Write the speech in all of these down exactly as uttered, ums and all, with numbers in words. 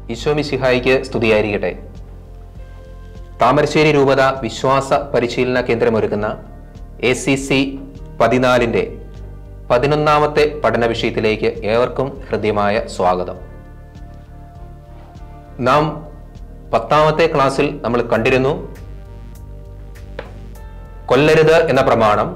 ഈശോ മിശിഹായിക്ക് സ്തുതിയായിരിക്കട്ടെ. താമരശ്ശേരി രൂപത വിശ്വാസ പരിശീലന കേന്ദ്രമൊരുക്കുന്ന എ സി സി പതിനാലിൻ്റെ പതിനൊന്നാമത്തെ പഠന വിഷയത്തിലേക്ക് ഏവർക്കും ഹൃദ്യമായ സ്വാഗതം. നാം പത്താമത്തെ ക്ലാസ്സിൽ നമ്മൾ കണ്ടിരുന്നു കൊല്ലരുത് എന്ന പ്രമാണം.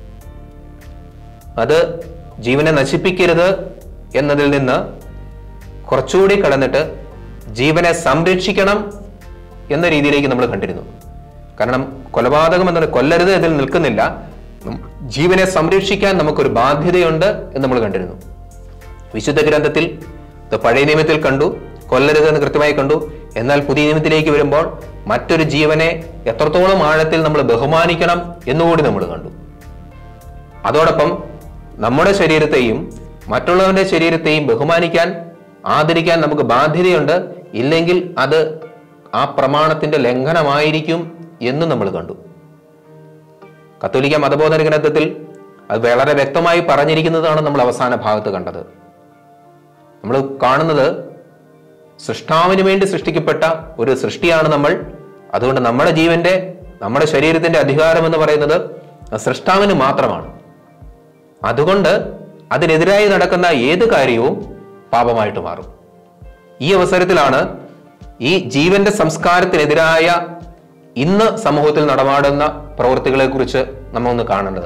അത് ജീവനെ നശിപ്പിക്കരുത് എന്നതിൽ നിന്ന് കുറച്ചുകൂടി കടന്നിട്ട് ജീവനെ സംരക്ഷിക്കണം എന്ന രീതിയിലേക്ക് നമ്മൾ കണ്ടിരുന്നു. കാരണം കൊലപാതകം എന്നത് കൊല്ലരുത് ഇതിൽ നിൽക്കുന്നില്ല, ജീവനെ സംരക്ഷിക്കാൻ നമുക്കൊരു ബാധ്യതയുണ്ട് എന്ന് നമ്മൾ കണ്ടിരുന്നു. വിശുദ്ധ ഗ്രന്ഥത്തിൽ പഴയ നിയമത്തിൽ കണ്ടു, കൊല്ലരുത് എന്ന് കൃത്യമായി കണ്ടു. എന്നാൽ പുതിയ നിയമത്തിലേക്ക് വരുമ്പോൾ മറ്റൊരു ജീവനെ എത്രത്തോളം ആഴത്തിൽ നമ്മൾ ബഹുമാനിക്കണം എന്നുകൂടി നമ്മൾ കണ്ടു. അതോടൊപ്പം നമ്മുടെ ശരീരത്തെയും മറ്റുള്ളവരുടെ ശരീരത്തെയും ബഹുമാനിക്കാൻ, ആദരിക്കാൻ നമുക്ക് ബാധ്യതയുണ്ട്. ഇല്ലെങ്കിൽ അത് ആ പ്രമാണത്തിന്റെ ലംഘനമായിരിക്കും എന്ന് നമ്മൾ കണ്ടു. കത്തോലിക്ക മതബോധന ഗ്രന്ഥത്തിൽ അത് വളരെ വ്യക്തമായി പറഞ്ഞിരിക്കുന്നതാണ് നമ്മൾ അവസാന ഭാഗത്ത് കണ്ടത്. നമ്മൾ കാണുന്നത് സൃഷ്ടാവിന് വേണ്ടി സൃഷ്ടിക്കപ്പെട്ട ഒരു സൃഷ്ടിയാണ് നമ്മൾ. അതുകൊണ്ട് നമ്മുടെ ജീവന്റെ, നമ്മുടെ ശരീരത്തിന്റെ അധികാരം എന്ന് പറയുന്നത് സൃഷ്ടാവിന് മാത്രമാണ്. അതുകൊണ്ട് അതിനെതിരായി നടക്കുന്ന ഏത് കാര്യവും പാപമായിട്ട് മാറും. ഈ അവസരത്തിലാണ് ഈ ജീവന്റെ സംസ്കാരത്തിനെതിരായ ഇന്ന് സമൂഹത്തിൽ നടമാടുന്ന പ്രവൃത്തികളെ കുറിച്ച് നമ്മൾ ഒന്ന് കാണേണ്ടത്.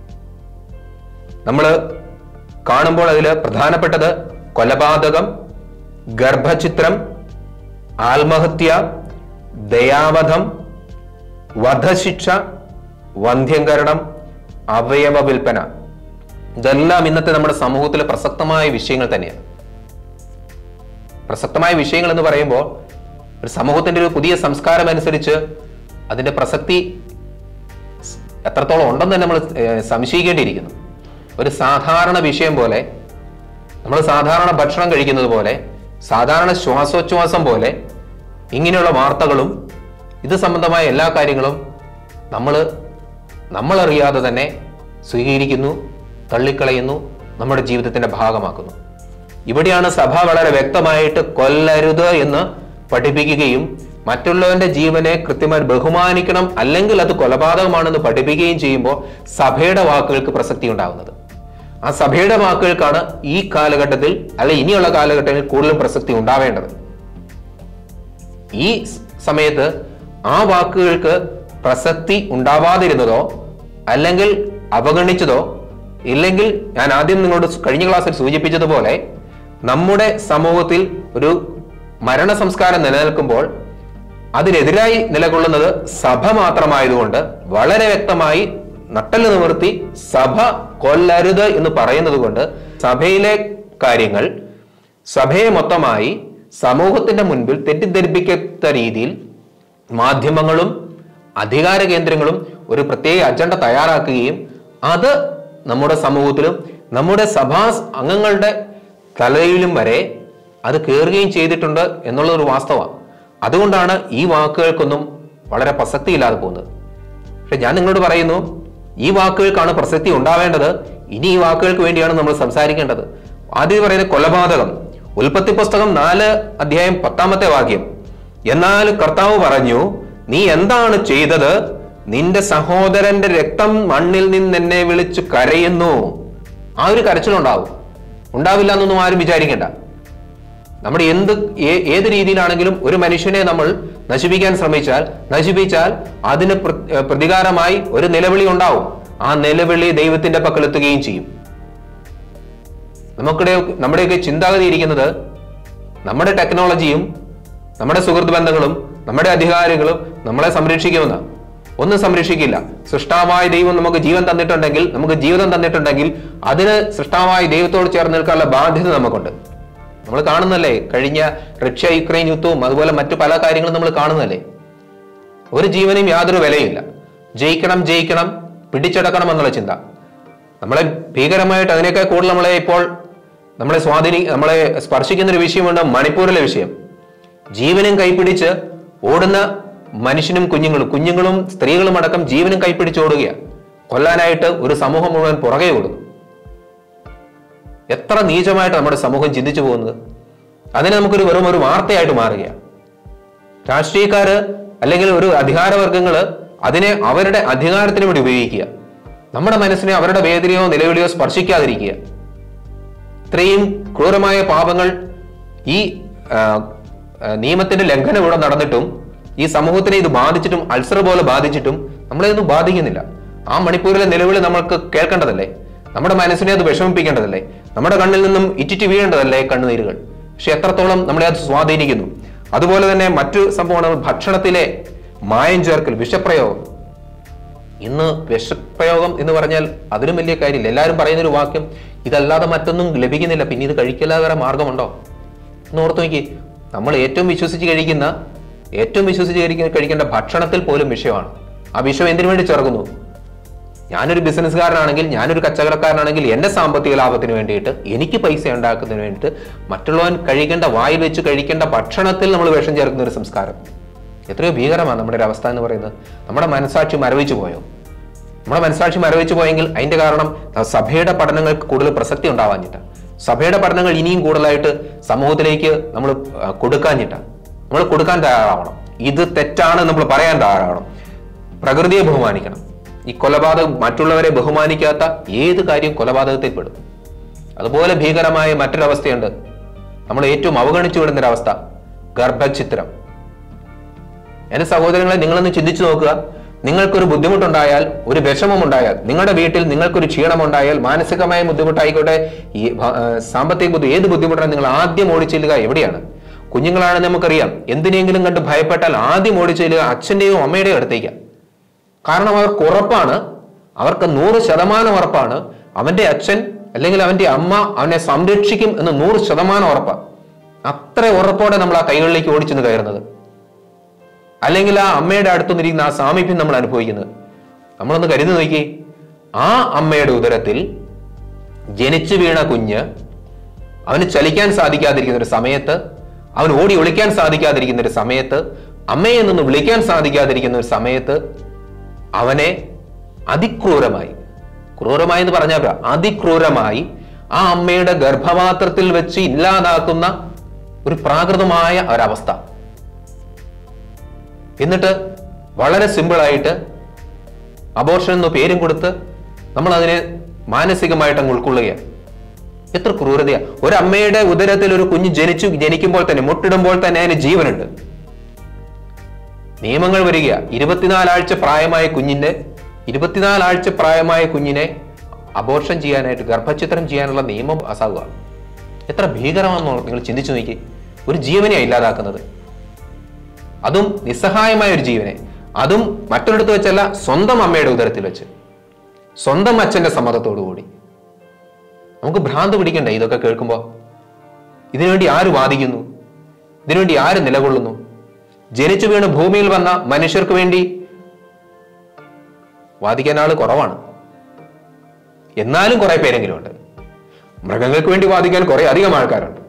നമ്മൾ കാണുമ്പോൾ അതിൽ പ്രധാനപ്പെട്ടത് കൊലപാതകം, ഗർഭചിത്രം, ആത്മഹത്യ, ദയാവധം, വധശിക്ഷ, വന്ധ്യംകരണം, അവയവ വിൽപ്പന. ഇതെല്ലാം ഇന്നത്തെ നമ്മുടെ സമൂഹത്തിലെ പ്രസക്തമായ വിഷയങ്ങൾ തന്നെയാണ്. പ്രസക്തമായ വിഷയങ്ങൾ എന്ന് പറയുമ്പോൾ ഒരു സമൂഹത്തിന്റെ ഒരു പുതിയ സംസ്കാരം അനുസരിച്ച് അതിന്റെ പ്രസക്തി എത്രത്തോളം ഉണ്ടെന്ന് തന്നെ നമ്മൾ സംശയിക്കേണ്ടിയിരിക്കുന്നു. ഒരു സാധാരണ വിഷയം പോലെ, നമ്മൾ സാധാരണ ഭക്ഷണം കഴിക്കുന്നത് പോലെ, സാധാരണ ശ്വാസോച്ഛ്വാസം പോലെ ഇങ്ങനെയുള്ള വാർത്തകളും ഇത് സംബന്ധമായ എല്ലാ കാര്യങ്ങളും നമ്മൾ നമ്മളറിയാതെ തന്നെ സ്വീകരിക്കുന്നു, തള്ളിക്കളയുന്നു, നമ്മുടെ ജീവിതത്തിന്റെ ഭാഗമാക്കുന്നു. ഇവിടെയാണ് സഭ വളരെ വ്യക്തമായിട്ട് കൊല്ലരുത് എന്ന് പഠിപ്പിക്കുകയും മറ്റുള്ളവന്റെ ജീവനെ കൃത്യമായി ബഹുമാനിക്കണം, അല്ലെങ്കിൽ അത് കൊലപാതകമാണെന്ന് പഠിപ്പിക്കുകയും ചെയ്യുമ്പോൾ സഭയുടെ വാക്കുകൾക്ക് പ്രസക്തി ഉണ്ടാകുന്നത്. ആ സഭയുടെ വാക്കുകൾക്കാണ് ഈ കാലഘട്ടത്തിൽ, അല്ലെ ഇനിയുള്ള കാലഘട്ടങ്ങളിൽ കൂടുതൽ പ്രസക്തി ഉണ്ടാവേണ്ടത്. ഈ സമയത്ത് ആ വാക്കുകൾക്ക് പ്രസക്തി ഉണ്ടാവാതിരുന്നതോ അല്ലെങ്കിൽ അവഗണിച്ചതോ, ഇല്ലെങ്കിൽ ഞാൻ ആദ്യം നിങ്ങളോട് കഴിഞ്ഞ ക്ലാസ്സിൽ സൂചിപ്പിച്ചതുപോലെ നമ്മുടെ സമൂഹത്തിൽ ഒരു മരണ സംസ്കാരം നിലനിൽക്കുമ്പോൾ അതിനെതിരായി നിലകൊള്ളുന്നത് സഭ മാത്രമായതുകൊണ്ട് വളരെ വ്യക്തമായി നട്ടല് നിവർത്തി സഭ കൊല്ലരുത് എന്ന് പറയുന്നത് കൊണ്ട് സഭയിലെ കാര്യങ്ങൾ സഭയെ മൊത്തമായി സമൂഹത്തിന്റെ മുൻപിൽ തെറ്റിദ്ധരിപ്പിക്കാത്ത രീതിയിൽ മാധ്യമങ്ങളും അധികാര കേന്ദ്രങ്ങളും ഒരു പ്രത്യേക അജണ്ട തയ്യാറാക്കുകയും അത് നമ്മുടെ സമൂഹത്തിലും നമ്മുടെ സഭാ അംഗങ്ങളുടെ തലയിലും വരെ അത് കയറുകയും ചെയ്തിട്ടുണ്ട് എന്നുള്ളതൊരു വാസ്തവമാണ്. അതുകൊണ്ടാണ് ഈ വാക്കുകൾക്കൊന്നും വളരെ പ്രസക്തി ഇല്ലാതെ പോകുന്നത്. പക്ഷെ ഞാൻ നിങ്ങളോട് പറയുന്നു, ഈ വാക്കുകൾക്കാണ് പ്രസക്തി ഉണ്ടാവേണ്ടത്. ഇനി ഈ വാക്കുകൾക്ക് വേണ്ടിയാണ് നമ്മൾ സംസാരിക്കേണ്ടത്. ആദ്യം പറയുന്നത് കൊലപാതകം. ഉൽപ്പത്തി പുസ്തകം നാല് അധ്യായം പത്താമത്തെ വാക്യം. എന്നാൽ കർത്താവ് പറഞ്ഞു, നീ എന്താണ് ചെയ്തത്? നിന്റെ സഹോദരന്റെ രക്തം മണ്ണിൽ നിന്ന് എന്നെ വിളിച്ചു കരയുന്നു. ആ ഒരു കരച്ചിലുണ്ടാവും, ഉണ്ടാവില്ല എന്നൊന്നും ആരും വിചാരിക്കേണ്ട. നമ്മുടെ എന്ത് ഏത് രീതിയിലാണെങ്കിലും ഒരു മനുഷ്യനെ നമ്മൾ നശിപ്പിക്കാൻ ശ്രമിച്ചാൽ നശിപ്പിച്ചാൽ അതിന് പ്രതികാരമായി ഒരു നിലവിളി ഉണ്ടാവും. ആ നിലവിളി ദൈവത്തിന്റെ പക്കലെത്തുകയും ചെയ്യും. നമുക്കിടെ നമ്മുടെയൊക്കെ ചിന്താഗതി ഇരിക്കുന്നത് നമ്മുടെ ടെക്നോളജിയും നമ്മുടെ സുഹൃത്ത് ബന്ധങ്ങളും നമ്മുടെ അധികാരികളും നമ്മളെ സംരക്ഷിക്കുമെന്നാണ്. ഒന്നും സംരക്ഷിക്കില്ല. സൃഷ്ടാവായ ദൈവം നമുക്ക് ജീവൻ തന്നിട്ടുണ്ടെങ്കിൽ, നമുക്ക് ജീവിതം തന്നിട്ടുണ്ടെങ്കിൽ അതിന് സൃഷ്ടാവായ ദൈവത്തോട് ചേർന്ന് നിൽക്കാനുള്ള ബാധ്യത നമുക്കുണ്ട്. നമ്മൾ കാണുന്നല്ലേ കഴിഞ്ഞ റഷ്യ യുക്രൈൻ യുദ്ധവും അതുപോലെ മറ്റു പല കാര്യങ്ങളും നമ്മൾ കാണുന്നല്ലേ. ഒരു ജീവനും യാതൊരു വിലയില്ല. ജയിക്കണം ജയിക്കണം പിടിച്ചടക്കണം എന്നുള്ള ചിന്ത നമ്മളെ ഭീകരമായിട്ട്, അതിനേക്കാൾ കൂടുതൽ നമ്മളെ ഇപ്പോൾ നമ്മളെ സ്വാധീനി നമ്മളെ സ്പർശിക്കുന്ന ഒരു വിഷയമുണ്ട്, മണിപ്പൂരിലെ വിഷയം. ജീവനും കൈപ്പിടിച്ച് ഓടുന്ന മനുഷ്യനും കുഞ്ഞുങ്ങളും കുഞ്ഞുങ്ങളും സ്ത്രീകളും അടക്കം ജീവനും കൈപ്പിടിച്ചോടുകയാണ്. കൊല്ലാനായിട്ട് ഒരു സമൂഹം മുഴുവൻ പുറകെ ഓടുന്നു. എത്ര നീചമായിട്ട് നമ്മുടെ സമൂഹം ചിന്തിച്ചു പോകുന്നത്. അതിനെ നമുക്കൊരു വെറും ഒരു വാർത്തയായിട്ട് മാറുകയാണ്. രാഷ്ട്രീയക്കാര് അല്ലെങ്കിൽ ഒരു അധികാരവർഗങ്ങള് അതിനെ അവരുടെ അധികാരത്തിന് വേണ്ടി ഉപയോഗിക്കുക. നമ്മുടെ മനസ്സിനെ അവരുടെ വേദനയോ നിലവിളിയോ സ്പർശിക്കാതിരിക്കുക. ഇത്രയും ക്രൂരമായ പാപങ്ങൾ ഈ നിയമത്തിന്റെ ലംഘനം ഇവിടെ നടന്നിട്ടും ഈ സമൂഹത്തിനെ ഇത് ബാധിച്ചിട്ടും അൾസർ പോലെ ബാധിച്ചിട്ടും നമ്മളെ ഒന്നും ബാധിക്കുന്നില്ല. ആ മണിപ്പൂരിലെ നിലവിളി നമ്മൾക്ക് കേൾക്കേണ്ടതല്ലേ? നമ്മുടെ മനസ്സിനെ അത് വിഷമിപ്പിക്കേണ്ടതല്ലേ? നമ്മുടെ കണ്ണിൽ നിന്നും ഇറ്റിറ്റ് വീഴേണ്ടതല്ലേ കണ്ണുനീരുകൾ? പക്ഷെ എത്രത്തോളം നമ്മളെ അത് സ്വാധീനിക്കുന്നു. അതുപോലെ തന്നെ മറ്റു സംഭവമാണ് ഭക്ഷണത്തിലെ മായം ചേർക്കൽ, വിഷപ്രയോഗം. ഇന്ന് വിഷപ്രയോഗം എന്ന് പറഞ്ഞാൽ അതിലും വലിയ കാര്യമില്ല. എല്ലാവരും പറയുന്നൊരു വാക്യം, ഇതല്ലാതെ മറ്റൊന്നും ലഭിക്കുന്നില്ല, പിന്നെ ഇത് കഴിക്കല്ലാതെ വേറെ മാർഗമുണ്ടോ എന്ന് ഓർത്ത് നോക്കി. നമ്മൾ ഏറ്റവും വിശ്വസിച്ച് കഴിക്കുന്ന ഏറ്റവും വിശ്വസിച്ച് കഴിക്കുന്ന കഴിക്കേണ്ട ഭക്ഷണത്തിൽ പോലും വിഷയമാണ്. ആ വിഷം എന്തിനു വേണ്ടി ചേർക്കുന്നു? ഞാനൊരു ബിസിനസ്സുകാരനാണെങ്കിൽ, ഞാനൊരു കച്ചവടക്കാരനാണെങ്കിൽ എൻ്റെ സാമ്പത്തിക ലാഭത്തിന് വേണ്ടിയിട്ട്, എനിക്ക് പൈസ ഉണ്ടാക്കുന്നതിന് വേണ്ടിയിട്ട് മറ്റുള്ളവൻ കഴിക്കേണ്ട, വായിൽ വെച്ച് കഴിക്കേണ്ട ഭക്ഷണത്തിൽ നമ്മൾ വിഷം ചേർക്കുന്ന ഒരു സംസ്കാരം എത്രയോ ഭീകരമാണ് നമ്മുടെ ഒരു അവസ്ഥ എന്ന് പറയുന്നത്. നമ്മുടെ മനസാക്ഷി മരവിച്ചു പോയോ? നമ്മുടെ മനസാക്ഷി മരവിച്ചു പോയെങ്കിൽ അതിന്റെ കാരണം സഭയുടെ പഠനങ്ങൾക്ക് കൂടുതൽ പ്രസക്തി ഉണ്ടാവാഞ്ഞിട്ടാണ്. സഭയുടെ പഠനങ്ങൾ ഇനിയും കൂടുതലായിട്ട് സമൂഹത്തിലേക്ക് നമ്മൾ കൊടുക്കാഞ്ഞിട്ടാണ്. നമ്മൾ കൊടുക്കാൻ തയ്യാറാവണം. ഇത് തെറ്റാണ് നമ്മൾ പറയാൻ തയ്യാറാവണം. പ്രകൃതിയെ ബഹുമാനിക്കണം. ഈ കൊലപാതകം, മറ്റുള്ളവരെ ബഹുമാനിക്കാത്ത ഏത് കാര്യം കൊലപാതകത്തിൽ പെടും. അതുപോലെ ഭീകരമായ മറ്റൊരവസ്ഥയുണ്ട്, നമ്മൾ ഏറ്റവും അവഗണിച്ചു വിടുന്നൊരവസ്ഥ, ഗർഭഛിദ്രം. എന്റെ സഹോദരങ്ങളെ, നിങ്ങളൊന്ന് ചിന്തിച്ചു നോക്കുക. നിങ്ങൾക്കൊരു ബുദ്ധിമുട്ടുണ്ടായാൽ, ഒരു വിഷമമുണ്ടായാൽ, നിങ്ങളുടെ വീട്ടിൽ നിങ്ങൾക്കൊരു ക്ഷീണമുണ്ടായാൽ, മാനസികമായ ബുദ്ധിമുട്ടായിക്കോട്ടെ, ഈ സാമ്പത്തിക ബുദ്ധി, ഏത് ബുദ്ധിമുട്ടാണ് നിങ്ങൾ ആദ്യം ഓടിച്ചെല്ലുക എവിടെയാണ്? കുഞ്ഞുങ്ങളാണ് നമുക്കറിയാം, എന്തിനെങ്കിലും കണ്ട് ഭയപ്പെട്ടാൽ ആദ്യം ഓടിച്ചെല്ലുക അച്ഛന്റെയോ അമ്മയുടെയോ അടുത്തേക്ക്. കാരണം അവർക്ക് ഉറപ്പാണ്, അവർക്ക് നൂറ് ശതമാനം ഉറപ്പാണ്, അവന്റെ അച്ഛൻ അല്ലെങ്കിൽ അവന്റെ അമ്മ അവനെ സംരക്ഷിക്കും എന്ന് നൂറ് ശതമാനം ഉറപ്പാണ്. അത്ര ഉറപ്പോടെ നമ്മൾ ആ കൈകളിലേക്ക് ഓടിച്ചെന്ന് കയറുന്നത്, അല്ലെങ്കിൽ ആ അമ്മയുടെ അടുത്തുനിന്നിരിക്കുന്ന ആ സാമീപ്യം നമ്മൾ അനുഭവിക്കുന്നത്. നമ്മളൊന്ന് കരുതി നോക്കി, ആ അമ്മയുടെ ഉദരത്തിൽ ജനിച്ചു വീണ കുഞ്ഞ് അവന് ചലിക്കാൻ സാധിക്കാതിരിക്കുന്ന ഒരു സമയത്ത്, അവൻ ഓടി ഒളിക്കാൻ സാധിക്കാതിരിക്കുന്ന ഒരു സമയത്ത്, അമ്മയെ നിന്ന് വിളിക്കാൻ സാധിക്കാതിരിക്കുന്ന ഒരു സമയത്ത് അവനെ അതിക്രൂരമായി, ക്രൂരമായി എന്ന് പറഞ്ഞാൽ അതിക്രൂരമായി ആ അമ്മയുടെ ഗർഭപാത്രത്തിൽ വെച്ച് ഇല്ലാതാക്കുന്ന ഒരു പ്രാകൃതമായ ഒരവസ്ഥ. എന്നിട്ട് വളരെ സിമ്പിളായിട്ട് അബോർഷൻ എന്ന പേരും കൊടുത്ത് നമ്മൾ അതിനെ മാനസികമായിട്ട് അങ്ങ് ഉൾക്കൊള്ളുകയാണ്. എത്ര ക്രൂരതയാ! ഒരമ്മയുടെ ഉദരത്തിൽ ഒരു കുഞ്ഞ് ജനിച്ചു ജനിക്കുമ്പോൾ തന്നെ, മുട്ടിടുമ്പോൾ തന്നെ അതിന് ജീവനുണ്ട്. നിയമങ്ങൾ വരിക, ഇരുപത്തിനാലാഴ്ച പ്രായമായ കുഞ്ഞിന്റെ ഇരുപത്തിനാലാഴ്ച പ്രായമായ കുഞ്ഞിനെ അബോർഷൻ ചെയ്യാനായിട്ട്, ഗർഭഛിദ്രം ചെയ്യാനുള്ള നിയമം പാസ്സാവുക. എത്ര ഭീകരമാണെന്നോ നിങ്ങൾ ചിന്തിച്ചു നോക്കി. ഒരു ജീവനെയാണ് ഇല്ലാതാക്കുന്നത്, അതും നിസ്സഹായമായ ഒരു ജീവനെ, അതും മറ്റൊരിടത്ത് വെച്ചല്ല, സ്വന്തം അമ്മയുടെ ഉദരത്തിൽ വെച്ച്, സ്വന്തം അച്ഛന്റെ സമ്മതത്തോടു കൂടി. നമുക്ക് ഭ്രാന്ത് പിടിക്കണ്ടേ ഇതൊക്കെ കേൾക്കുമ്പോൾ? ഇതിനുവേണ്ടി ആര് വാദിക്കുന്നു? ഇതിനുവേണ്ടി ആര് നിലകൊള്ളുന്നു? ജനിച്ചു വീണ് ഭൂമിയിൽ വന്ന മനുഷ്യർക്ക് വേണ്ടി വാദിക്കാൻ ആള് കുറവാണ്. എന്നാലും കുറെ പേരെങ്കിലും ഉണ്ട്. മൃഗങ്ങൾക്ക് വേണ്ടി വാദിക്കാൻ കുറെ അധികം ആൾക്കാരുണ്ട്.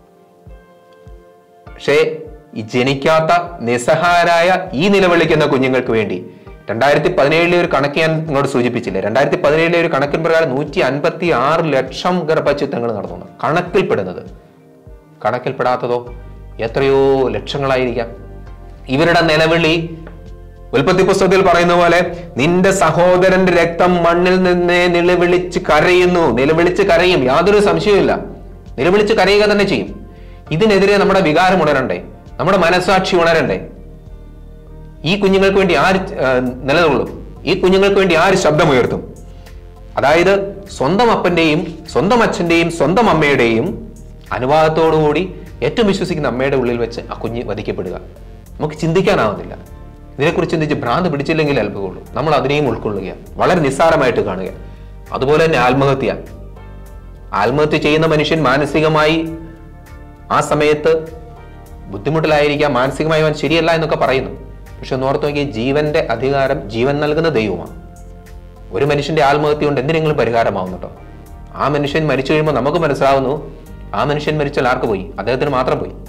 പക്ഷേ ഈ ജനിക്കാത്ത നിസ്സഹായരായ ഈ നിലവിളിക്കുന്ന കുഞ്ഞുങ്ങൾക്ക് വേണ്ടി രണ്ടായിരത്തി പതിനേഴിലെ ഒരു കണക്ക് ഞാൻ നിങ്ങളോട് സൂചിപ്പിച്ചില്ലേ? രണ്ടായിരത്തി പതിനേഴിലെ ഒരു കണക്കിൻ പ്രകാരം നൂറ്റി അൻപത്തി ആറ് ലക്ഷം ഗർഭഛിദ്രങ്ങൾ നടന്നു. കണക്കിൽപ്പെടുന്നത്. കണക്കിൽപ്പെടാത്തതോ എത്രയോ ലക്ഷങ്ങളായിരിക്കാം. ഇവരുടെ നിലവിളി ഉൽപ്പത്തി പുസ്തകത്തിൽ പറയുന്ന പോലെ, നിന്റെ സഹോദരന്റെ രക്തം മണ്ണിൽ നിന്ന് നിലവിളിച്ച് കരയുന്നു. നിലവിളിച്ച് കരയും, യാതൊരു സംശയവുമില്ല. നിലവിളിച്ച് കരയുക തന്നെ ചെയ്യും. ഇതിനെതിരെ നമ്മുടെ വികാരം ഉണരണ്ടേ? നമ്മുടെ മനസ്സാക്ഷി ഉണരണ്ടേ? ഈ കുഞ്ഞുങ്ങൾക്ക് വേണ്ടി ആര് നിലകൊള്ളും? ഈ കുഞ്ഞുങ്ങൾക്ക് വേണ്ടി ആര് ശബ്ദമുയർത്തും? അതായത് സ്വന്തം അപ്പന്റെയും സ്വന്തം അച്ഛന്റെയും സ്വന്തം അമ്മയുടെയും അനുവാദത്തോടുകൂടി ഏറ്റവും വിശ്വസിക്കുന്ന അമ്മയുടെ ഉള്ളിൽ വെച്ച് ആ കുഞ്ഞ് വധിക്കപ്പെടുക. നമുക്ക് ചിന്തിക്കാനാവുന്നില്ല. ഇതിനെക്കുറിച്ച് ചിന്തിച്ച് ഭ്രാന്ത് പിടിച്ചില്ലെങ്കിൽ അത്ഭുതമുള്ളൂ. നമ്മൾ അതിനെയും ഉൾക്കൊള്ളുക, വളരെ നിസ്സാരമായിട്ട് കാണുക. അതുപോലെ തന്നെ ആത്മഹത്യ. ആത്മഹത്യ ചെയ്യുന്ന മനുഷ്യൻ മാനസികമായി ആ സമയത്ത് ബുദ്ധിമുട്ടിലായിരിക്കാം, മാനസികമായി അവൻ ശരിയല്ല എന്നൊക്കെ പറയുന്നു. പക്ഷെ ഒന്ന് ഓർത്ത് നോക്കിയാൽ ജീവന്റെ അധികാരം ജീവൻ നൽകുന്ന ദൈവമാണ്. ഒരു മനുഷ്യന്റെ ആത്മഹത്യ കൊണ്ട് എന്തിനെങ്കിലും പരിഹാരമാവുന്നുണ്ടോ? ആ മനുഷ്യൻ മരിച്ചു കഴിയുമ്പോൾ നമുക്ക് മനസ്സിലാവുന്നു, ആ മനുഷ്യൻ മരിച്ചാൽ ആർക്ക് പോയി? അദ്ദേഹത്തിന് മാത്രം പോയി.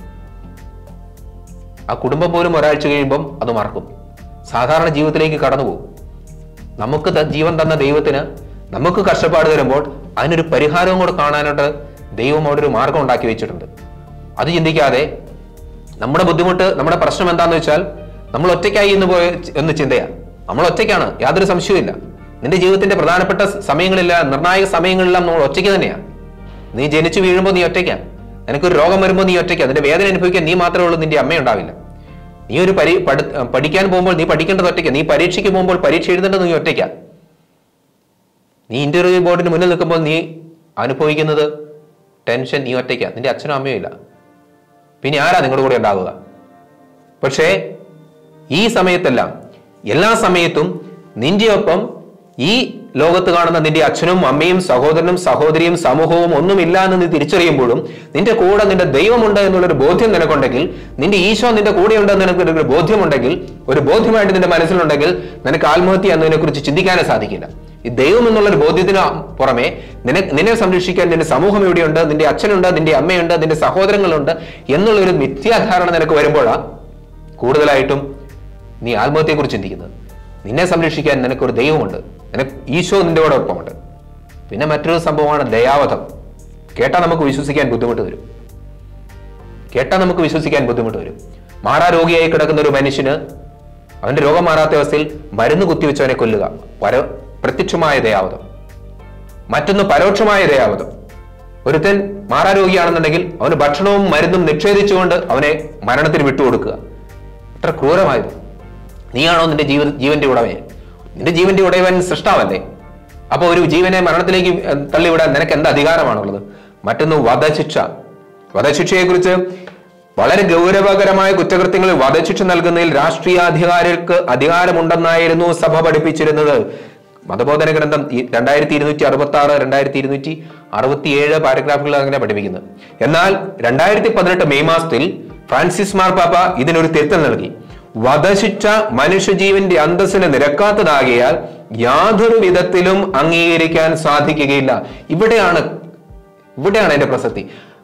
ആ കുടുംബം പോലും ഒരാഴ്ച കഴിയുമ്പം അത് മറക്കും, സാധാരണ ജീവിതത്തിലേക്ക് കടന്നുപോകും. നമുക്ക് ജീവൻ തന്ന ദൈവത്തിന് നമുക്ക് കഷ്ടപ്പാട് തരുമ്പോൾ അതിനൊരു പരിഹാരവും കൂടെ കാണാനായിട്ട് ദൈവം അവിടെ ഒരു മാർഗം ഉണ്ടാക്കി വെച്ചിട്ടുണ്ട്. അത് ചിന്തിക്കാതെ നമ്മുടെ ബുദ്ധിമുട്ട്, നമ്മുടെ പ്രശ്നം എന്താന്ന് വെച്ചാൽ നമ്മൾ ഒറ്റയ്ക്കായി എന്ന് പോയ എന്ന് ചിന്തയാണ്. നമ്മൾ ഒറ്റയ്ക്കാണ്, യാതൊരു സംശയവുമില്ല. നിന്റെ ജീവിതത്തിന്റെ പ്രധാനപ്പെട്ട സമയങ്ങളില്ല, നിർണായക സമയങ്ങളെല്ലാം നമ്മൾ ഒറ്റയ്ക്ക് തന്നെയാണ്. നീ ജനിച്ചു വീഴുമ്പോൾ നീ ഒറ്റയ്ക്കാണ്. നിനക്കൊരു രോഗം വരുമ്പോൾ നീ ഒറ്റയ്ക്കാണ്. അതിന്റെ വേദന അനുഭവിക്കാൻ നീ മാത്രമേ ഉള്ളൂ, നിന്റെ അമ്മയുണ്ടാവില്ല. നീ ഒരു പരി പഠിക്കാൻ പോകുമ്പോൾ നീ പഠിക്കേണ്ടത് ഒറ്റയ്ക്ക്, നീ പരീക്ഷയ്ക്ക് പോകുമ്പോൾ പരീക്ഷ എഴുതേണ്ടത് നീ ഒറ്റയ്ക്കാണ്. നീ ഇന്റർവ്യൂ ബോർഡിന് മുന്നിൽ നിൽക്കുമ്പോൾ നീ അനുഭവിക്കുന്നത് ടെൻഷൻ, നീ ഒറ്റയ്ക്കാണ്. നിന്റെ അച്ഛനും അമ്മയും ഇല്ല, പിന്നെ ആരാ നിങ്ങളുടെ കൂടെ ഉണ്ടാവുക? പക്ഷേ ഈ സമയത്തെല്ലാം, എല്ലാ സമയത്തും നിന്റെ ഒപ്പം ഈ ലോകത്ത് കാണുന്ന നിന്റെ അച്ഛനും അമ്മയും സഹോദരനും സഹോദരിയും സമൂഹവും ഒന്നുമില്ല എന്ന് നീ തിരിച്ചറിയുമ്പോഴും നിന്റെ കൂടെ നിന്റെ ദൈവമുണ്ട് എന്നുള്ളൊരു ബോധ്യം നിനക്കുണ്ടെങ്കിൽ, നിന്റെ ഈശോ നിന്റെ കൂടെയുണ്ട് എന്ന് നിനക്കൊരു ബോധ്യമുണ്ടെങ്കിൽ, ഒരു ബോധ്യമായിട്ട് നിന്റെ മനസ്സിലുണ്ടെങ്കിൽ, നിനക്ക് ആത്മഹത്യ എന്നതിനെ കുറിച്ച് ചിന്തിക്കാനേ സാധിക്കില്ല. ഈ ദൈവം എന്നുള്ളൊരു ബോധ്യത്തിന് പുറമെ നിന്നെ നിന്നെ സംരക്ഷിക്കാൻ നിന്റെ സമൂഹം എവിടെയുണ്ട്, നിന്റെ അച്ഛനുണ്ട്, നിന്റെ അമ്മയുണ്ട്, നിന്റെ സഹോദരങ്ങളുണ്ട് എന്നുള്ളൊരു മിഥ്യാധാരണ നിനക്ക് വരുമ്പോഴാണ് കൂടുതലായിട്ടും നീ ആത്മഹത്യയെക്കുറിച്ച് ചിന്തിക്കുന്നത്. നിന്നെ സംരക്ഷിക്കാൻ നിനക്കൊരു ദൈവമുണ്ട്, നിനക്ക് ഈശോ നിന്റെ കൂടെ ഒപ്പമുണ്ട്. പിന്നെ മറ്റൊരു സംഭവമാണ് ദയാവധം. കേട്ടാൽ നമുക്ക് വിശ്വസിക്കാൻ ബുദ്ധിമുട്ട് വരും. കേട്ടാൽ നമുക്ക് വിശ്വസിക്കാൻ ബുദ്ധിമുട്ട് വരും. മാറാരോഗിയായി കിടക്കുന്ന ഒരു മനുഷ്യന് അവന്റെ രോഗം മാറാത്ത അവസ്ഥയിൽ മരുന്ന് കുത്തിവെച്ചവനെ കൊല്ലുക, പര പ്രത്യക്ഷമായ ദയാവധം. മറ്റൊന്ന് പരോക്ഷമായ ദയാവധം. ഒരുത്തൻ മാറാരോഗിയാണെന്നുണ്ടെങ്കിൽ അവന് ഭക്ഷണവും മരുന്നും നിഷേധിച്ചുകൊണ്ട് അവനെ മരണത്തിന് വിട്ടുകൊടുക്കുക. എത്ര ക്രൂരമായത്! നീയാണോ നിന്റെ ജീവ ജീവന്റെ ഉടമയൻ? നിന്റെ ജീവന്റെ ഉടയവൻ സൃഷ്ടാവല്ലേ? അപ്പൊ ഒരു ജീവനെ മരണത്തിലേക്ക് തള്ളിവിടാൻ നിനക്ക് എന്ത് അധികാരമാണുള്ളത്? മറ്റൊന്ന് വധശിക്ഷ. വധശിക്ഷയെ കുറിച്ച് വളരെ ഗൗരവകരമായ കുറ്റകൃത്യങ്ങളിൽ വധശിക്ഷ നൽകുന്നതിൽ രാഷ്ട്രീയാധികാരികൾക്ക് അധികാരമുണ്ടെന്നായിരുന്നു സഭ പഠിപ്പിച്ചിരുന്നത്. മതബോധന ഗ്രന്ഥം രണ്ടായിരത്തി ഇരുന്നൂറ്റി അറുപത്തി ആറ് രണ്ടായിരത്തി ഇരുന്നൂറ്റി അറുപത്തി ഏഴ് പാരഗ്രാഫുകൾ അങ്ങനെ പഠിപ്പിക്കുന്നത്. എന്നാൽ രണ്ടായിരത്തി പതിനെട്ട് മെയ് മാസത്തിൽ ഫ്രാൻസിസ് മാർപ്പാപ്പ ഇതിനൊരു തിരുത്തൽ നൽകി. വധശിക്ഷ മനുഷ്യജീവന്റെ അന്തസ്സിന് നിരക്കാത്തതാകിയാൽ യാതൊരു വിധത്തിലും അംഗീകരിക്കാൻ സാധിക്കുകയില്ല. ഇവിടെയാണ് ഇവിടെയാണ് അതിന്റെ പ്രസക്തി.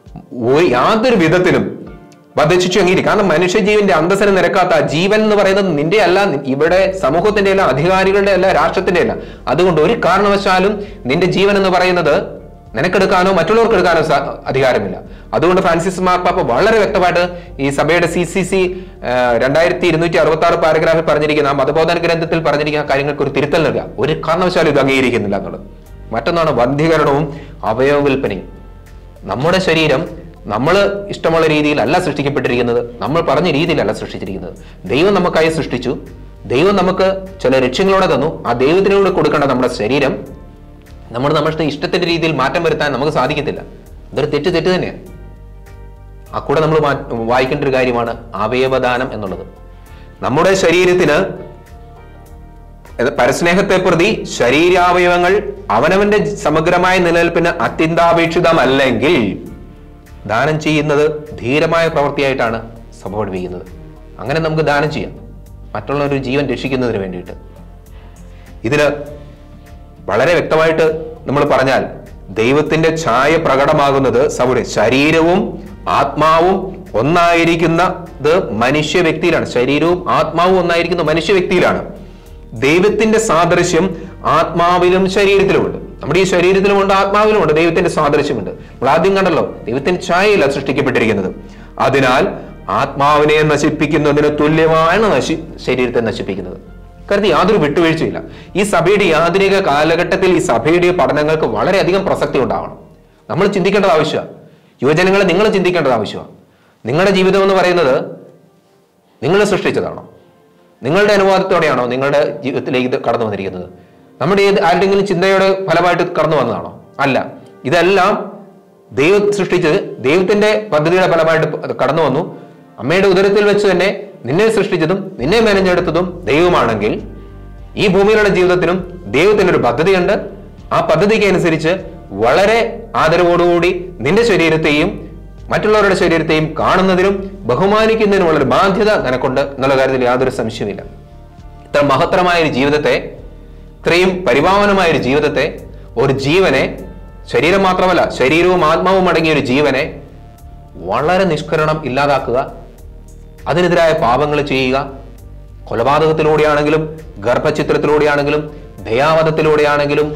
യാതൊരു വിധത്തിലും വധശിക്ഷ അംഗീകരിക്കും. കാരണം മനുഷ്യജീവന്റെ അന്തസ്സിന് നിരക്കാത്ത ജീവൻ എന്ന് പറയുന്നത് നിന്റെ അല്ല, ഇവിടെ സമൂഹത്തിന്റെ അല്ല, അധികാരികളുടെ അല്ല, രാഷ്ട്രത്തിന്റെ അല്ല. അതുകൊണ്ട് ഒരു കാരണവശാലും നിന്റെ ജീവൻ എന്ന് പറയുന്നത് നിനക്കെടുക്കാനോ മറ്റുള്ളവർക്ക് എടുക്കാനോ അധികാരമില്ല. അതുകൊണ്ട് ഫ്രാൻസിസ് മാർപ്പാപ്പ വളരെ വ്യക്തമായിട്ട് ഈ സഭയുടെ സി സി സി രണ്ടായിരത്തി ഇരുന്നൂറ്റി അറുപത്തി ആറ് പാരഗ്രാഫിൽ പറഞ്ഞിരിക്കുന്ന ആ മതബോധന ഗ്രന്ഥത്തിൽ പറഞ്ഞിരിക്കുന്ന കാര്യങ്ങൾക്ക് ഒരു തിരുത്തൽ നൽകുക. ഒരു കാരണവശാലും ഇത് അംഗീകരിക്കുന്നില്ല എന്നുള്ളത്. മറ്റൊന്നാണ് വന്ധ്യീകരണവും അവയവ വിൽപ്പനയും. നമ്മുടെ ശരീരം നമ്മൾ ഇഷ്ടമുള്ള രീതിയിലല്ല സൃഷ്ടിക്കപ്പെട്ടിരിക്കുന്നത്, നമ്മൾ പറഞ്ഞ രീതിയിലല്ല സൃഷ്ടിച്ചിരിക്കുന്നത്. ദൈവം നമുക്കായി സൃഷ്ടിച്ചു, ദൈവം നമുക്ക് ചില ലക്ഷ്യങ്ങളോടെ തന്നു. ആ ദൈവത്തിനോട് കൊടുക്കേണ്ട നമ്മുടെ ശരീരം നമ്മൾ നമ്മുടെ ഇഷ്ടത്തിന്റെ രീതിയിൽ മാറ്റം വരുത്താൻ നമുക്ക് സാധിക്കത്തില്ല. ഇതൊരു തെറ്റ് തെറ്റ് തന്നെയാണ്. ആ കൂടെ നമ്മൾ വായിക്കേണ്ട ഒരു കാര്യമാണ് അവയവദാനം എന്നുള്ളത്. നമ്മുടെ ശരീരത്തിന് പരസ്നേഹത്തെ പ്രതി ശരീരാവയവങ്ങൾ അവനവന്റെ സമഗ്രമായ നിലനിൽപ്പിന് അത്യന്താപേക്ഷിതമല്ലെങ്കിൽ ദാനം ചെയ്യുന്നത് ധീരമായ പ്രവൃത്തിയായിട്ടാണ് സഭ പഠിപ്പിക്കുന്നത്. അങ്ങനെ നമുക്ക് ദാനം ചെയ്യാം, മറ്റുള്ള ഒരു ജീവൻ രക്ഷിക്കുന്നതിന് വേണ്ടിയിട്ട്. ഇതിന് വളരെ വ്യക്തമായിട്ട് നമ്മൾ പറഞ്ഞാൽ ദൈവത്തിന്റെ ഛായ പ്രകടമാകുന്നത് സഭയുടെ ശരീരവും ആത്മാവും ഒന്നായിരിക്കുന്നത് മനുഷ്യ വ്യക്തിയിലാണ്. ശരീരവും ആത്മാവും ഒന്നായിരിക്കുന്ന മനുഷ്യ വ്യക്തിയിലാണ്. ദൈവത്തിന്റെ സാദൃശ്യം ആത്മാവിലും ശരീരത്തിലുമുണ്ട്. നമ്മുടെ ഈ ശരീരത്തിലുമുണ്ട്, ആത്മാവിലുമുണ്ട് ദൈവത്തിന്റെ സാദൃശ്യമുണ്ട്. നമ്മൾ ആദ്യം കണ്ടല്ലോ, ദൈവത്തിന്റെ ഛായയിലാണ് സൃഷ്ടിക്കപ്പെട്ടിരിക്കുന്നത്. അതിനാൽ ആത്മാവിനെ നശിപ്പിക്കുന്നതിന് തുല്യമാണ് നശി ശരീരത്തെ നശിപ്പിക്കുന്നത്. കരുതി യാതൊരു വിട്ടുവീഴ്ചയില്ല. ഈ സഭയുടെ ആധുനിക കാലഘട്ടത്തിൽ ഈ സഭയുടെ പഠനങ്ങൾക്ക് വളരെയധികം പ്രസക്തി ഉണ്ടാവണം. നമ്മൾ ചിന്തിക്കേണ്ടത് ആവശ്യമാണ്. യുവജനങ്ങളെ നിങ്ങൾ ചിന്തിക്കേണ്ടത് ആവശ്യമാണ്. നിങ്ങളുടെ ജീവിതം എന്ന് പറയുന്നത് നിങ്ങൾ സൃഷ്ടിച്ചതാണോ? നിങ്ങളുടെ അനുവാദത്തോടെയാണോ നിങ്ങളുടെ ജീവിതത്തിലേക്ക് ഇത് കടന്നു വന്നിരിക്കുന്നത്? നമ്മുടെ ഏത് ആരുടെങ്കിലും ചിന്തയുടെ ഫലമായിട്ട് കടന്നു വന്നതാണോ? അല്ല. ഇതെല്ലാം ദൈവം സൃഷ്ടിച്ചത് ദൈവത്തിന്റെ പദ്ധതിയുടെ ഫലമായിട്ട് കടന്നു വന്നു. അമ്മയുടെ ഉദരത്തിൽ വെച്ച് തന്നെ നിന്നെ സൃഷ്ടിച്ചതും നിന്നെ മെനഞ്ഞെടുത്തതും ദൈവമാണെങ്കിൽ ഈ ഭൂമിയിലുള്ള ജീവിതത്തിനും ദൈവത്തിനൊരു പദ്ധതിയുണ്ട്. ആ പദ്ധതിക്ക് അനുസരിച്ച് വളരെ ആദരവോടുകൂടി നിന്റെ ശരീരത്തെയും മറ്റുള്ളവരുടെ ശരീരത്തെയും കാണുന്നതിനും ബഹുമാനിക്കുന്നതിനുമുള്ളൊരു ബാധ്യത നിനക്കുണ്ട് എന്നുള്ള കാര്യത്തിൽ യാതൊരു സംശയമില്ല. ഇത്ര മഹത്തരമായ ഒരു ജീവിതത്തെ, ഇത്രയും പരിപാവനമായ ഒരു ജീവിതത്തെ, ഒരു ജീവനെ, ശരീരം മാത്രമല്ല ശരീരവും ആത്മാവും അടങ്ങിയ ഒരു ജീവനെ വളരെ നിഷ്കരണം ഇല്ലാതാക്കുക, അതിനെതിരായ പാപങ്ങൾ ചെയ്യുക, കൊലപാതകത്തിലൂടെയാണെങ്കിലും ഗർഭചിത്രത്തിലൂടെയാണെങ്കിലും ദയാവധത്തിലൂടെയാണെങ്കിലും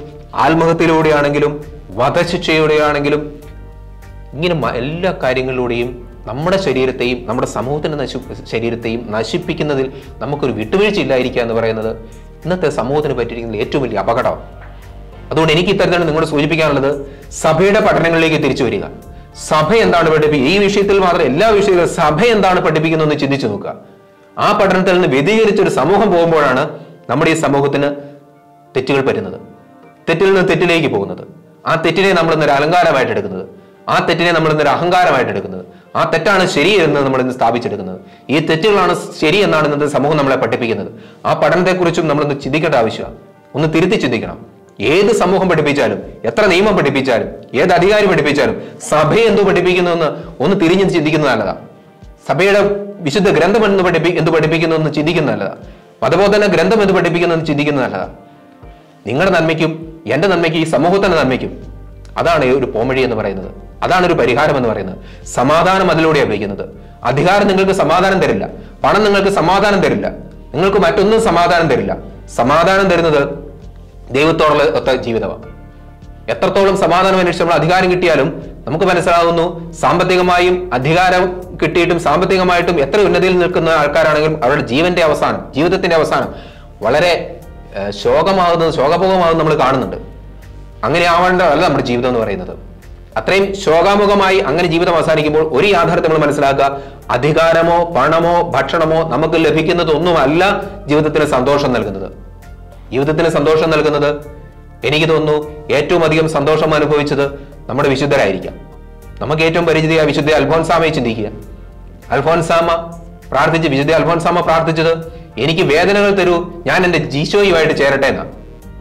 ആത്മഹത്യയിലൂടെയാണെങ്കിലും വധശിക്ഷയുടെയാണെങ്കിലും ഇങ്ങനെ എല്ലാ കാര്യങ്ങളിലൂടെയും നമ്മുടെ ശരീരത്തെയും നമ്മുടെ സമൂഹത്തിന്റെ നശി ശരീരത്തെയും നശിപ്പിക്കുന്നതിൽ നമുക്കൊരു വിട്ടുവീഴ്ച ഇല്ലായിരിക്കുക എന്ന് പറയുന്നത് ഇന്നത്തെ സമൂഹത്തിന് പറ്റിയിരിക്കുന്ന ഏറ്റവും വലിയ അപകടമാണ്. അതുകൊണ്ട് എനിക്ക് ഇത്തരത്തിലാണ് നിങ്ങളോട് സൂചിപ്പിക്കാനുള്ളത്, സഭയുടെ പഠനങ്ങളിലേക്ക് തിരിച്ചു വരിക. സഭ എന്താണ് പഠിപ്പിക്കുക? ഈ വിഷയത്തിൽ മാത്രം എല്ലാ വിഷയത്തിലും സഭ എന്താണ് പഠിപ്പിക്കുന്നതെന്ന് ചിന്തിച്ചു നോക്കുക. ആ പഠനത്തിൽ നിന്ന് വ്യതിചലിച്ചൊരു സമൂഹം പോകുമ്പോഴാണ് നമ്മുടെ ഈ സമൂഹത്തിന് തെറ്റുകൾ പറ്റുന്നത്, തെറ്റിൽ നിന്ന് തെറ്റിലേക്ക് പോകുന്നത്. ആ തെറ്റിനെ നമ്മൾ ഇന്നൊരു അലങ്കാരമായിട്ട് എടുക്കുന്നത്, ആ തെറ്റിനെ നമ്മൾ ഇന്നൊരു അഹങ്കാരമായിട്ട് എടുക്കുന്നത്, ആ തെറ്റാണ് ശരി എന്ന് നമ്മൾ ഇന്ന് സ്ഥാപിച്ചെടുക്കുന്നത്. ഈ തെറ്റുകളാണ് ശരി എന്നാണ് ഇന്നത്തെ സമൂഹം നമ്മളെ പഠിപ്പിക്കുന്നത്. ആ പഠനത്തെക്കുറിച്ചും നമ്മളൊന്ന് ചിന്തിക്കേണ്ട ആവശ്യമാണ്. ഒന്ന് തിരുത്തി ചിന്തിക്കണം. ഏത് സമൂഹം പഠിപ്പിച്ചാലും, എത്ര നിയമം പഠിപ്പിച്ചാലും, ഏത് അധികാരി പഠിപ്പിച്ചാലും സഭ എന്തു പഠിപ്പിക്കുന്നു എന്ന് ഒന്ന് തിരിഞ്ഞ് ചിന്തിക്കുന്നത് നല്ലതാണ്. സഭയുടെ വിശുദ്ധ ഗ്രന്ഥം എന്ന് പഠിപ്പി എന്ത് പഠിപ്പിക്കുന്നു എന്ന് ചിന്തിക്കുന്നത് നല്ലതാണ്. മതബോധന ഗ്രന്ഥം എന്ത് പഠിപ്പിക്കുന്നു എന്ന് ചിന്തിക്കുന്നത് നല്ലതാണ്. നിങ്ങളുടെ നന്മയ്ക്കും എന്റെ നന്മയ്ക്കും ഈ സമൂഹത്തിന്റെ നന്മയ്ക്കും അതാണ് ഒരു പോംവഴി എന്ന് പറയുന്നത്. അതാണ് ഒരു പരിഹാരം എന്ന് പറയുന്നത്. സമാധാനം അതിലൂടെയാണ് വയ്ക്കുന്നത്. അധികാരം നിങ്ങൾക്ക് സമാധാനം തരില്ല, പണം നിങ്ങൾക്ക് സമാധാനം തരില്ല, നിങ്ങൾക്ക് മറ്റൊന്നും സമാധാനം തരില്ല. സമാധാനം തരുന്നത് ദൈവത്തോടുള്ള ഒത്ത ജീവിതമാണ്. എത്രത്തോളം സമാധാനം അന്വേഷിച്ച് നമ്മൾ അധികാരം കിട്ടിയാലും നമുക്ക് മനസ്സിലാകുന്നു, സാമ്പത്തികമായും അധികാരം കിട്ടിയിട്ടും സാമ്പത്തികമായിട്ടും എത്ര ഉന്നതിയിൽ നിൽക്കുന്ന ആൾക്കാരാണെങ്കിലും അവരുടെ ജീവന്റെ അവസാനം, ജീവിതത്തിന്റെ അവസാനം വളരെ ശോകമാകുന്നത്, ശോകഭോഗമാകുന്നത് നമ്മൾ കാണുന്നുണ്ട്. അങ്ങനെ ആവേണ്ടതല്ല നമ്മുടെ ജീവിതം എന്ന് പറയുന്നത്. അത്രയും ശോകാമുഖമായി അങ്ങനെ ജീവിതം അവസാനിക്കുമ്പോൾ ഒരു യാഥാർത്ഥ്യം നമ്മൾ മനസ്സിലാക്കുക, അധികാരമോ പണമോ ഭക്ഷണമോ നമുക്ക് ലഭിക്കുന്നതൊന്നുമല്ല ജീവിതത്തിന് സന്തോഷം നൽകുന്നത്. ജീവിതത്തിന് സന്തോഷം നൽകുന്നത്, എനിക്ക് തോന്നുന്നു ഏറ്റവും അധികം സന്തോഷം അനുഭവിച്ചത് നമ്മുടെ വിശുദ്ധരായിരിക്കാം. നമുക്ക് ഏറ്റവും പരിചിതയായ വിശുദ്ധ അൽഫോൻസാമയെ ചിന്തിക്കുക. അൽഫോൻസാമ പ്രാർത്ഥിച്ച് വിശുദ്ധ അൽഫോൻസാമ പ്രാർത്ഥിച്ചത്, എനിക്ക് വേദനകൾ തരൂ, ഞാൻ എന്റെ ജീശോയുമായിട്ട് ചേരട്ടെ എന്നാണ്.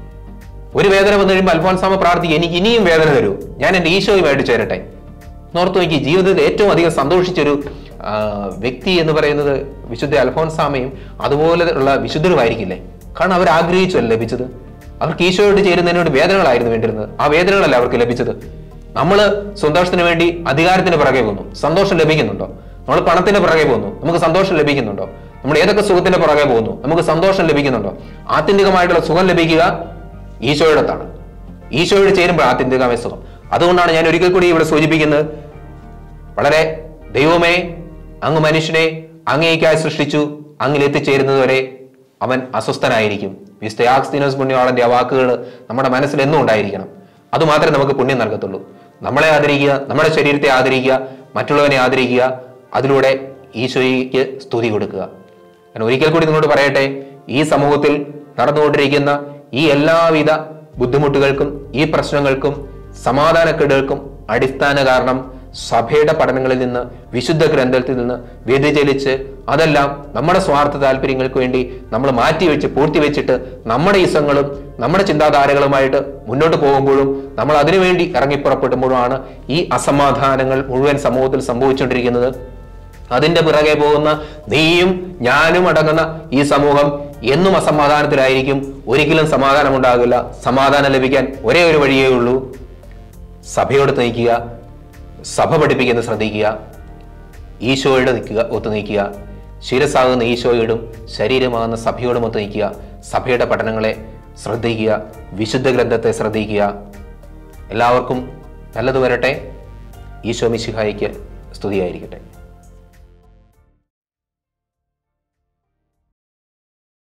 ഒരു വേദന വന്നു കഴിയുമ്പോൾ അൽഫോൻസാമ പ്രാർത്ഥിക്കുക, എനിക്ക് ഇനിയും വേദന തരൂ, ഞാൻ എന്റെ ഈശോയുമായിട്ട് ചേരട്ടെ. നോർത്തു നോക്കി, ജീവിതത്തിൽ ഏറ്റവും അധികം സന്തോഷിച്ചൊരു വ്യക്തി എന്ന് പറയുന്നത് വിശുദ്ധ അൽഫോൻസാമയും അതുപോലെ ഉള്ള വിശുദ്ധരുമായിരിക്കില്ലേ? കാരണം അവർ ആഗ്രഹിച്ചല്ല ലഭിച്ചത്. അവർക്ക് ഈശോയോട് ചേരുന്നതിനോട് വേദനകളായിരുന്നു വേണ്ടിയിരുന്നത്. ആ വേദനകളല്ല അവർക്ക് ലഭിച്ചത്. നമ്മൾ സന്തോഷത്തിന് വേണ്ടി അധികാരത്തിന് പിറകെ പോകുന്നു, സന്തോഷം ലഭിക്കുന്നുണ്ടോ? നമ്മൾ പണത്തിന്റെ പിറകെ പോകുന്നു, നമുക്ക് സന്തോഷം ലഭിക്കുന്നുണ്ടോ? നമ്മൾ ഏതൊക്കെ സുഖത്തിന്റെ പുറകെ പോകുന്നു, നമുക്ക് സന്തോഷം ലഭിക്കുന്നുണ്ടോ? ആത്യന്തികമായിട്ടുള്ള സുഖം ലഭിക്കുക ഈശോയോടത്താണ്. ഈശോയോട് ചേരുമ്പോൾ ആത്യന്തികമായ സുഖം. അതുകൊണ്ടാണ് ഞാൻ ഒരിക്കൽ കൂടി ഇവിടെ സൂചിപ്പിക്കുന്നത്, വളരെ ദൈവമേ, അങ്ങ് മനുഷ്യനെ അങ്ങേയ്ക്കായി സൃഷ്ടിച്ചു, അങ്ങിൽ എത്തിച്ചേരുന്നത് വരെ അവൻ അസ്വസ്ഥനായിരിക്കും. വിശുദ്ധ ആഗ്സ്തീനോസ് പുണ്യവാളന്റെ ആ വാക്കുകൾ നമ്മുടെ മനസ്സിൽ എന്നും ഉണ്ടായിരിക്കണം. അതുമാത്രമേ നമുക്ക് പുണ്യം നൽകത്തുള്ളൂ. നമ്മളെ ആദരിക്കുക, നമ്മുടെ ശരീരത്തെ ആദരിക്കുക, മറ്റുള്ളവനെ ആദരിക്കുക, അതിലൂടെ ഈശോയ്ക്ക് സ്തുതി കൊടുക്കുക. ഞാൻ ഒരിക്കൽ കൂടി നിങ്ങളോട് പറയട്ടെ, ഈ സമൂഹത്തിൽ നടന്നുകൊണ്ടിരിക്കുന്ന ഈ എല്ലാവിധ ബുദ്ധിമുട്ടുകൾക്കും ഈ പ്രശ്നങ്ങൾക്കും സമാധാനക്കേടുകൾക്കും അടിസ്ഥാന കാരണം സഭയുടെ പഠനങ്ങളിൽ നിന്ന്, വിശുദ്ധ ഗ്രന്ഥത്തിൽ നിന്ന് വ്യതിചലിച്ച് അതെല്ലാം നമ്മുടെ സ്വാർത്ഥ താല്പര്യങ്ങൾക്ക് വേണ്ടി നമ്മൾ മാറ്റിവെച്ച് പൂർത്തിവെച്ചിട്ട് നമ്മുടെ ഇസങ്ങളും നമ്മുടെ ചിന്താധാരകളുമായിട്ട് മുന്നോട്ട് പോകുമ്പോഴും നമ്മൾ അതിനുവേണ്ടി ഇറങ്ങിപ്പുറപ്പെടുമ്പോഴുമാണ് ഈ അസമാധാനങ്ങൾ മുഴുവൻ സമൂഹത്തിൽ സംഭവിച്ചുകൊണ്ടിരിക്കുന്നത്. അതിന്റെ പിറകെ പോകുന്ന നീയും ഞാനും അടങ്ങുന്ന ഈ സമൂഹം എന്നും അസമാധാനത്തിലായിരിക്കും. ഒരിക്കലും സമാധാനം ഉണ്ടാകില്ല. സമാധാനം ലഭിക്കാൻ ഒരേ ഒരു വഴിയേ ഉള്ളൂ, സഭയോട് നയിക്കുക, സഭ പഠിപ്പിക്കുന്നത് ശ്രദ്ധിക്കുക, ഈശോയുടെ നിൽക്കുക ഒത്തു നീക്കുക, ശിരസാകുന്ന ഈശോയോടും ശരീരമാകുന്ന സഭയോടും ഒത്തു നീക്കുക, സഭയുടെ പഠനങ്ങളെ ശ്രദ്ധിക്കുക, വിശുദ്ധ ഗ്രന്ഥത്തെ ശ്രദ്ധിക്കുക. എല്ലാവർക്കും നല്ലത് വരട്ടെ. ഈശോ മിശിഹായ്ക്ക് സ്തുതിയായിരിക്കട്ടെ.